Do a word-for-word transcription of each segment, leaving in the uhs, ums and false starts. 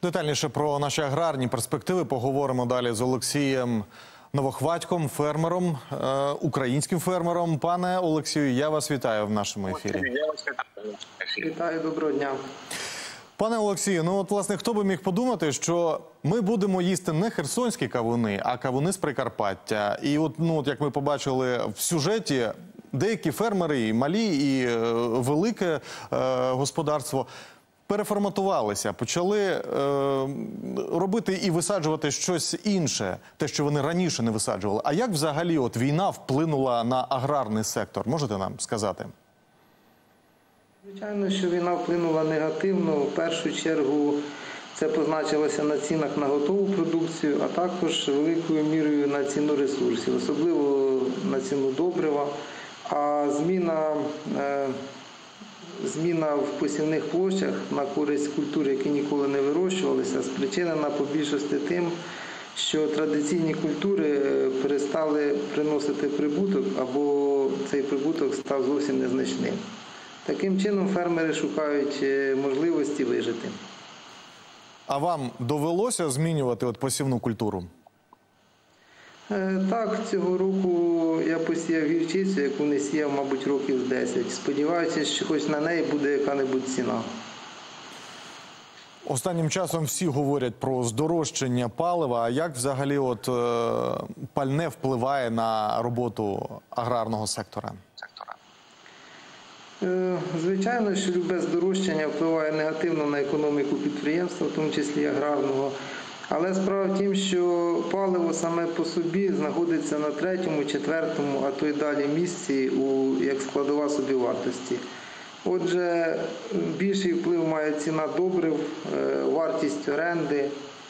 Детальніше про наші аграрні перспективи поговоримо далі з Олексієм Новохватьком, фермером, е, українським фермером. Пане Олексію, я вас вітаю в нашому ефірі. Я вас вітаю. Вітаю, доброго дня. Пане Олексію, ну от, власне, хто би міг подумати, що ми будемо їсти не херсонські кавуни, а кавуни з Прикарпаття. І от, ну, от як ми побачили в сюжеті, деякі фермери, і малі, і е, велике е, господарство, переформатувалися, почали е, робити і висаджувати щось інше, те, що вони раніше не висаджували. А як взагалі от війна вплинула на аграрний сектор? Можете нам сказати? Звичайно, що війна вплинула негативно. В першу чергу це позначилося на цінах на готову продукцію, а також великою мірою на ціну ресурсів, особливо на ціну добрива. А зміна, е, зміна в посівних площах на користь культур, які ніколи не вирощувалися, спричинена по більшості тим, що традиційні культури перестали приносити прибуток, або цей прибуток став зовсім незначним. Таким чином фермери шукають можливості вижити. А вам довелося змінювати от посівну культуру? Так, цього року я посіяв гірчицю, яку не сіяв, мабуть, років десять. Сподіваюся, що хоч на неї буде яка-небудь ціна. Останнім часом всі говорять про здорожчання палива. А як взагалі от, е, пальне впливає на роботу аграрного сектора? Звичайно, що любе здорожчання впливає негативно на економіку підприємства, в тому числі аграрного. Але справа в тім, що паливо саме по собі знаходиться на третьому, четвертому, а то й далі місці у, як складова собівартості. Отже, більший вплив має ціна добрив, вартість оренди,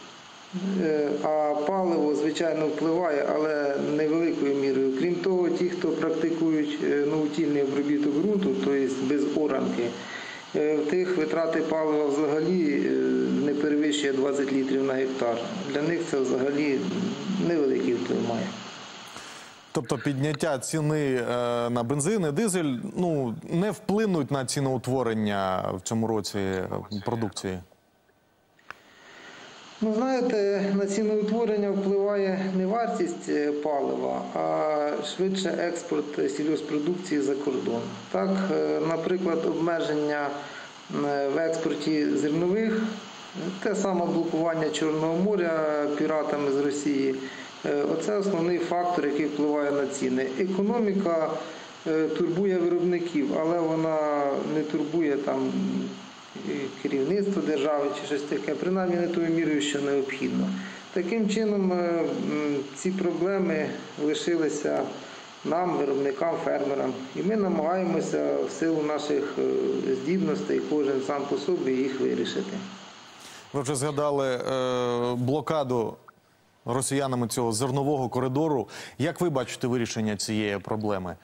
а паливо, звичайно, впливає, але невеликою мірою. Крім того, ті, хто практикують новутільний обробіток ґрунту, тобто без оранки, в тих витрати палива взагалі не перевищує двадцять літрів на гектар. Для них це взагалі невеликий вплив має. Тобто підняття ціни на бензин і дизель ну, не вплинуть на ціноутворення в цьому році продукції? Ну, знаєте, на ціноутворення впливає не вартість палива, а швидше експорт сільгосппродукції за кордон. Так, наприклад, обмеження в експорті зернових, те саме блокування Чорного моря піратами з Росії. Оце основний фактор, який впливає на ціни. Економіка турбує виробників, але вона не турбує там керівництво держави чи щось таке, принаймні не тою мірою, що необхідно. Таким чином ці проблеми лишилися нам, виробникам, фермерам. І ми намагаємося в силу наших здібностей, кожен сам по собі, їх вирішити. Ви вже згадали е, блокаду росіянами цього зернового коридору. Як ви бачите вирішення цієї проблеми?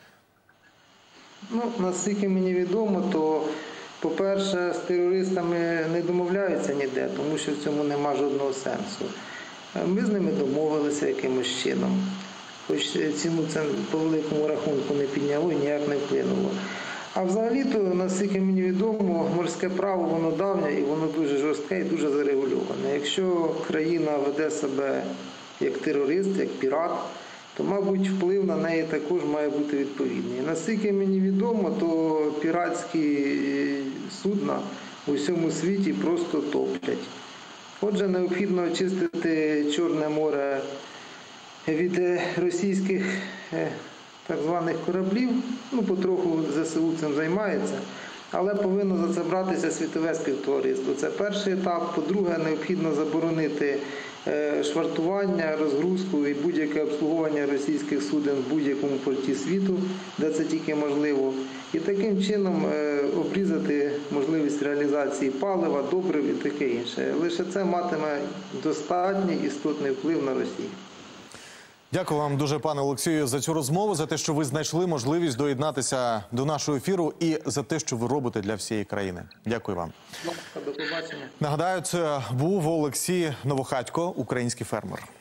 Ну, наскільки мені відомо, то по-перше, з терористами не домовляються ніде, тому що в цьому нема жодного сенсу. Ми з ними домовилися якимось чином, хоч ціну це по великому рахунку не підняло і ніяк не вплинуло. А взагалі-то, наскільки мені відомо, морське право, воно давнє і воно дуже жорстке і дуже зарегульоване. Якщо країна веде себе як терорист, як пірат, то, мабуть, вплив на неї також має бути відповідний. Наскільки мені відомо, то піратські судна у всьому світі просто топлять. Отже, необхідно очистити Чорне море від російських так званих кораблів. Ну, потроху ЗСУ цим займається. Але повинно за це братися світове співтовариство. Це перший етап. По-друге, необхідно заборонити швартування, розгрузку і будь-яке обслуговування російських суден в будь-якому порті світу, де це тільки можливо. І таким чином обрізати можливість реалізації палива, добрив і таке інше. Лише це матиме достатній істотний вплив на Росію. Дякую вам дуже, пане Олексію, за цю розмову, за те, що ви знайшли можливість доєднатися до нашого ефіру і за те, що ви робите для всієї країни. Дякую вам. До побачення. Нагадаю, це був Олексій Новохатько, український фермер.